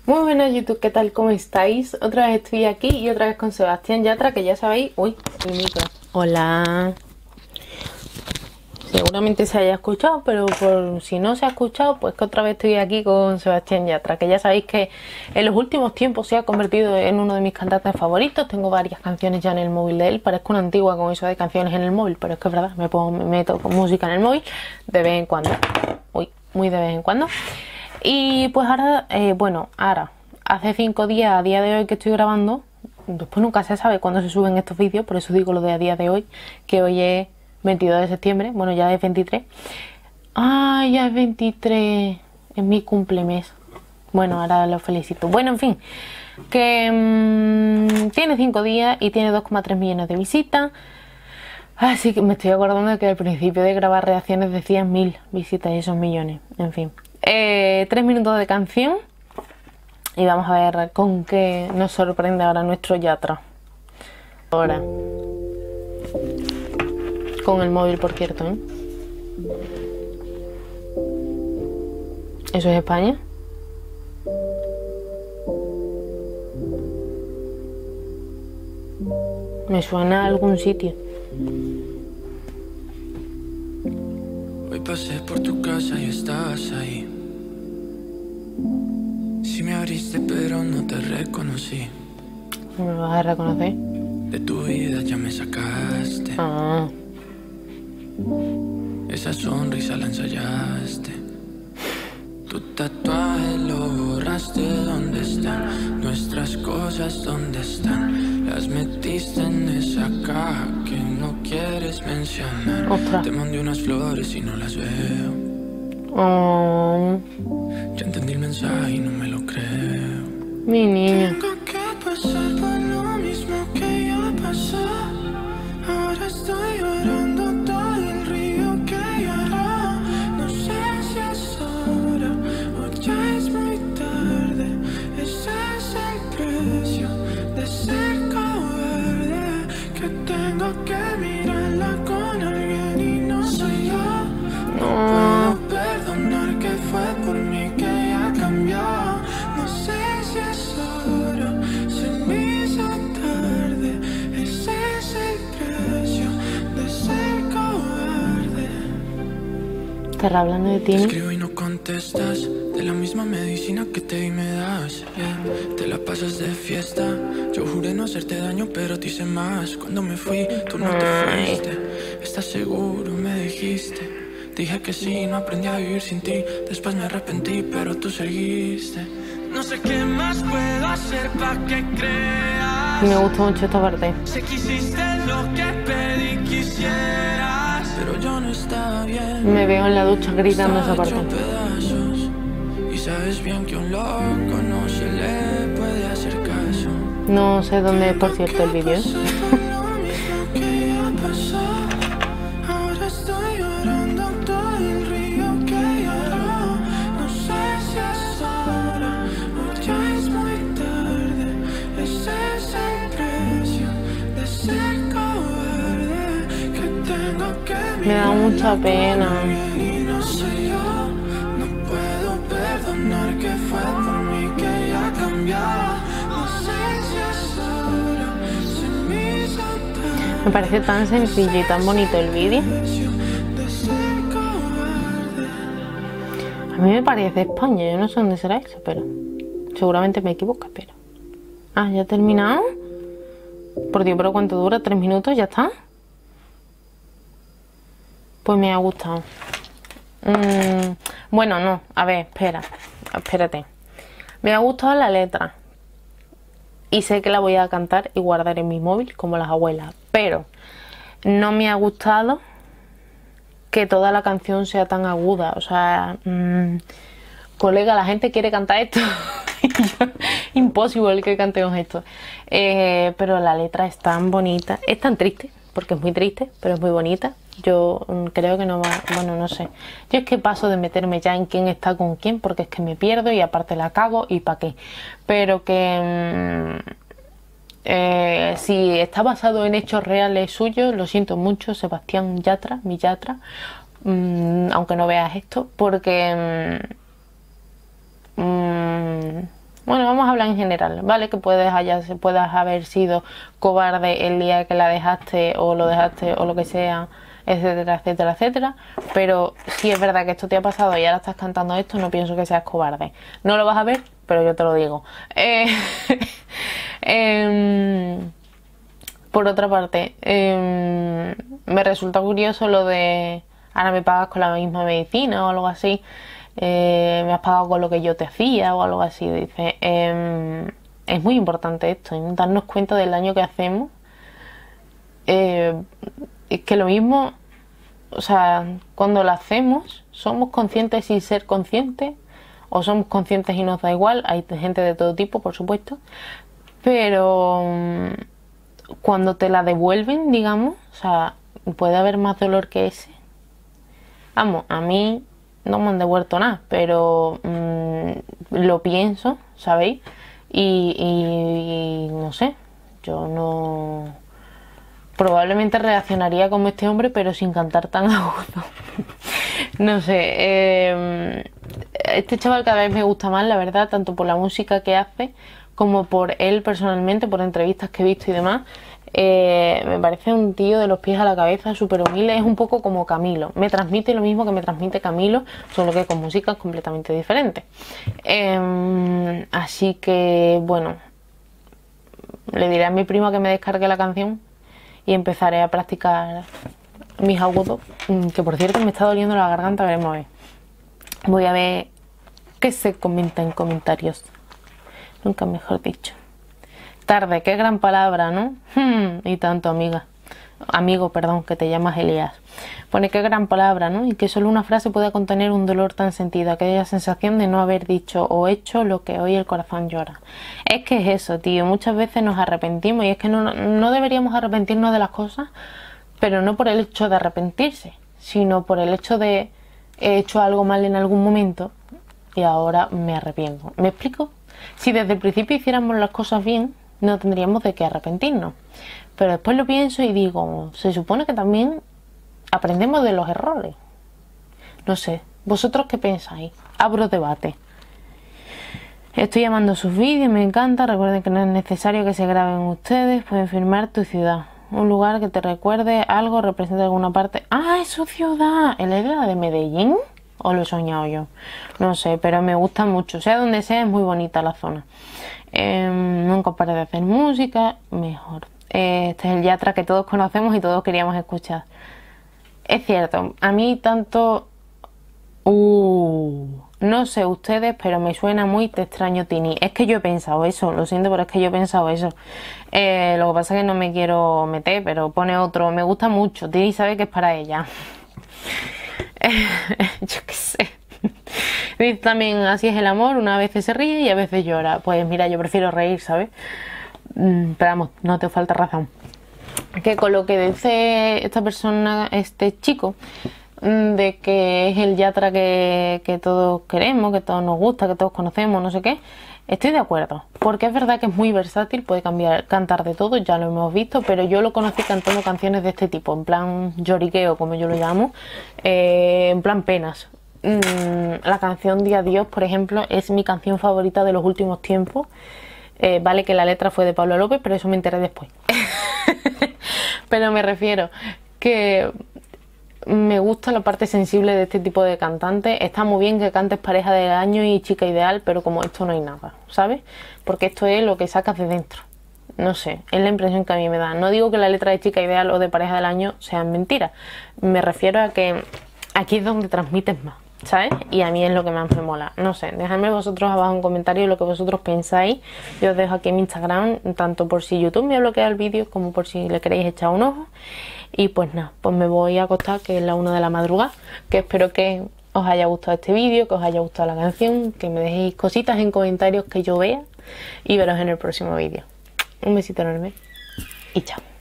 Muy buenas YouTube, ¿qué tal? ¿Cómo estáis? Otra vez estoy aquí y otra vez con Sebastián Yatra, que ya sabéis... Uy, el micro. Hola. Seguramente se haya escuchado, pero por si no se ha escuchado, pues que otra vez estoy aquí con Sebastián Yatra, que ya sabéis que en los últimos tiempos se ha convertido en uno de mis cantantes favoritos. Tengo varias canciones ya en el móvil de él. Parezco una antigua con eso de canciones en el móvil, pero es que es verdad, me meto con música en el móvil de vez en cuando. Uy, muy de vez en cuando. Y pues ahora, hace 5 días, a día de hoy que estoy grabando, después nunca se sabe cuándo se suben estos vídeos, por eso digo lo de a día de hoy, que hoy es 22 de septiembre, bueno, ya es 23. ¡Ay, ya es 23! Es mi cumplemes. Bueno, ahora lo felicito. Bueno, en fin, que tiene 5 días y tiene 2,3 millones de visitas. Así que me estoy acordando de que al principio de grabar reacciones decían 1000 visitas y esos millones. En fin. 3 minutos de canción. Y vamos a ver con qué nos sorprende ahora nuestro Yatra. Ahora. Con el móvil, por cierto, ¿eh? ¿Eso es España? Me suena a algún sitio. Hoy pasé por tu casa y estabas ahí. Sí me abriste pero no te reconocí. ¿No me vas a reconocer? De tu vida ya me sacaste. Ah. Esa sonrisa la ensayaste. Tu tatuaje lo borraste. ¿Dónde están nuestras cosas? ¿Dónde están? Las metiste en esa caja que no quieres mencionar. Ostras. Te mandé unas flores y no las veo. Oh. Ya entendí el mensaje y no me lo creo. Mi niño. Tengo que pasar por lo mismo que ya pasó. Ahora estoy llorando todo el río que lloró. No sé si es hora o ya es muy tarde. Ese es el precio de ser cobarde. Que tengo que mirarla con alguien y no soy yo. No puedo perdonar que fue por mí que ella cambió. No sé si es hora, se me hizo tarde. Ese es el precio de ser cobarde. ¿Estará hablando de ti? Te escribo y no contestas. De la misma medicina que te di me das, yeah. Te la pasas de fiesta. Yo juré no hacerte daño, pero te hice más. Cuando me fui, tú no te fuiste. ¿Estás seguro? Me dijiste. Dije que sí, no aprendí a vivir sin ti. Después me arrepentí, pero tú seguiste. No sé qué más puedo hacer para que creas. Me gusta mucho esta parte. Sé que hiciste lo que pedí quisieras, pero yo no estaba bien. Me veo en la ducha gritando esa parte. Pedazos, y sabes bien que a un loco no se le puede hacer caso. No sé dónde es, por cierto, el vídeo. Me da mucha pena. No puedo perdonar que fue por mí que ella cambió. No sé si es hora, se me hizo tarde. Me parece tan sencillo y tan bonito el vídeo. A mí me parece España, yo no sé dónde será eso, pero seguramente me equivoco, pero... Ah, ¿ya ha terminado? Por Dios, ¿pero cuánto dura? ¿3 minutos? ¿Ya está? Pues me ha gustado. Bueno, no, a ver, espérate. Me ha gustado la letra. Y sé que la voy a cantar y guardar en mi móvil, como las abuelas. Pero no me ha gustado que toda la canción sea tan aguda. O sea, colega, la gente quiere cantar esto. Imposible que cantemos esto. Pero la letra es tan bonita. Es tan triste, porque es muy triste, pero es muy bonita. Yo creo que no va... Bueno, no sé. Yo es que paso de meterme ya en quién está con quién, porque es que me pierdo y aparte la cago y pa' qué. Pero que... si está basado en hechos reales suyos, lo siento mucho, Sebastián Yatra, mi Yatra, aunque no veas esto, porque Bueno, vamos a hablar en general, ¿vale? Que puedas haber sido cobarde el día que la dejaste o lo dejaste o lo que sea, etcétera, etcétera, etcétera. Pero si es verdad que esto te ha pasado y ahora estás cantando esto, no pienso que seas cobarde. No lo vas a ver, pero yo te lo digo. Por otra parte, me resulta curioso lo de ahora me pagas con la misma medicina o algo así. Me has pagado con lo que yo te hacía o algo así. Dice, es muy importante esto, darnos cuenta del daño que hacemos. Es que lo mismo, o sea, cuando lo hacemos, somos conscientes sin ser conscientes, o somos conscientes y nos da igual. Hay gente de todo tipo, por supuesto, pero cuando te la devuelven, digamos, o sea, puede haber más dolor que ese. Vamos, a mí no me han devuelto nada, pero lo pienso, ¿sabéis? Y no sé, yo no... Probablemente reaccionaría como este hombre, pero sin cantar tan agudo. No sé, este chaval cada vez me gusta más, la verdad, tanto por la música que hace como por él personalmente, por entrevistas que he visto y demás. Me parece un tío de los pies a la cabeza, súper humilde. Es un poco como Camilo, me transmite lo mismo que me transmite Camilo, solo que con música completamente diferente. Así que bueno, le diré a mi prima que me descargue la canción y empezaré a practicar mis agudos, que por cierto me está doliendo la garganta. Veremos a ver. Voy a ver qué se comenta en comentarios, nunca mejor dicho. Tarde, qué gran palabra, ¿no? Y tanto, amigo, perdón, que te llamas Elías. Pone qué gran palabra, ¿no? Y que solo una frase pueda contener un dolor tan sentido, aquella sensación de no haber dicho o hecho lo que hoy el corazón llora. Es que es eso, tío, muchas veces nos arrepentimos y es que no deberíamos arrepentirnos de las cosas, pero no por el hecho de arrepentirse, sino por el hecho de he hecho algo mal en algún momento y ahora me arrepiento. ¿Me explico? Si desde el principio hiciéramos las cosas bien, no tendríamos de qué arrepentirnos. Pero después lo pienso y digo, se supone que también aprendemos de los errores. No sé, ¿vosotros qué pensáis? Abro debate. Estoy amando sus vídeos, me encanta. Recuerden que no es necesario que se graben ustedes. Pueden firmar tu ciudad. Un lugar que te recuerde algo, representa alguna parte. ¡Ah, es su ciudad! ¿Es la de Medellín? ¿O lo he soñado yo? No sé, pero me gusta mucho. Sea donde sea, es muy bonita la zona. Nunca paré de hacer música, mejor. Este es el Yatra que todos conocemos y todos queríamos escuchar. Es cierto, a mí tanto... no sé ustedes, pero me suena muy Te extraño, Tini. Es que yo he pensado eso, lo siento, pero es que yo he pensado eso. Lo que pasa es que no me quiero meter, pero pone otro. Me gusta mucho, Tini sabe que es para ella. Yo qué sé. Dice también, así es el amor, una vez se ríe y a veces llora. Pues mira, yo prefiero reír, ¿sabes? Pero vamos, no te falta razón. Que con lo que dice esta persona, este chico, de que es el Yatra que todos queremos, que todos nos gusta, que todos conocemos, no sé qué, estoy de acuerdo, porque es verdad que es muy versátil, puede cantar de todo, ya lo hemos visto, pero yo lo conocí cantando canciones de este tipo, en plan lloriqueo, como yo lo llamo, en plan penas. La canción de Adiós, por ejemplo, es mi canción favorita de los últimos tiempos. Vale que la letra fue de Pablo López, pero eso me enteré después. Pero me refiero que me gusta la parte sensible de este tipo de cantantes. Está muy bien que cantes Pareja del Año y Chica Ideal, pero como esto no hay nada, ¿sabes? Porque esto es lo que sacas de dentro. No sé, es la impresión que a mí me da. No digo que la letra de Chica Ideal o de Pareja del Año sean mentiras. Me refiero a que aquí es donde transmites más, ¿sabes? Y a mí es lo que más me mola. No sé, dejadme vosotros abajo en comentarios lo que vosotros pensáis. Yo os dejo aquí en mi Instagram, tanto por si YouTube me bloquea el vídeo como por si le queréis echar un ojo. Y pues nada, pues me voy a acostar, que es la 1 de la madrugada. Que espero que os haya gustado este vídeo, que os haya gustado la canción, que me dejéis cositas en comentarios que yo vea. Y veros en el próximo vídeo. Un besito enorme y chao.